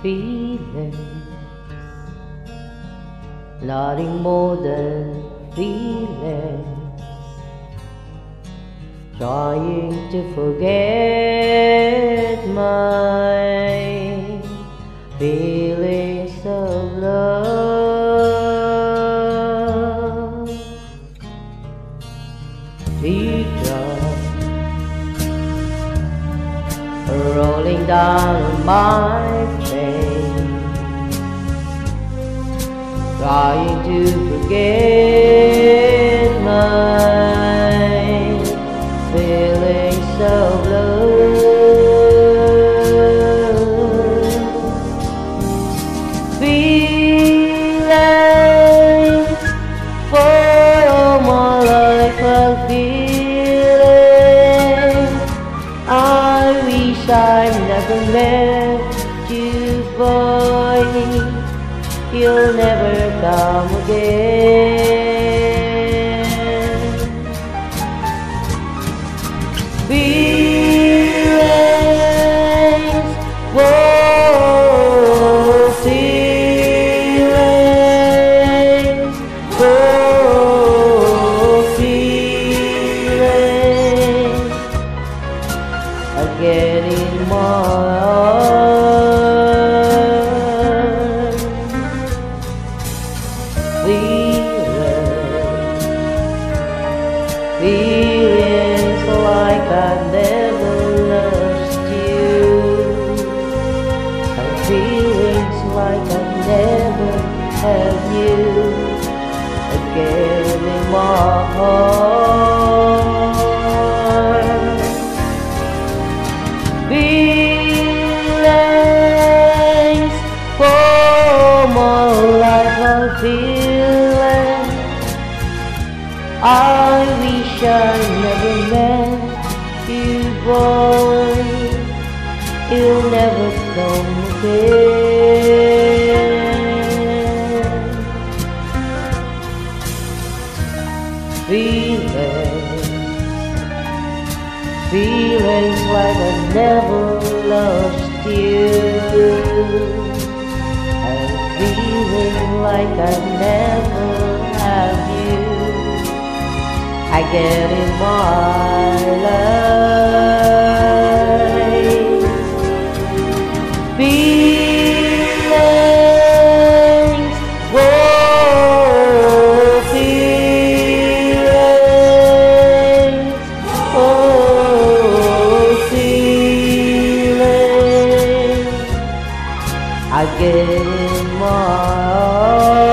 feelings, nothing more than feelings. Trying to forget my feelings of love. Teardrops rolling down my face, trying to forget my feelings of love. Feelings for all my life, I'm feeling. I wish I never met you, boy. You'll never come again. Feelings, whoa, feelings, whoa, feelings are getting more. Feelings like I never lost you, and feelings like I never had you again in my heart. Feelings for my life, I'm feeling. I wish I never met you, boy. You'll never come again. Feelings like I never lost you, and feeling like I never have you again in my life. Feelings, whoa, feelings, oh, feelings again in my heart.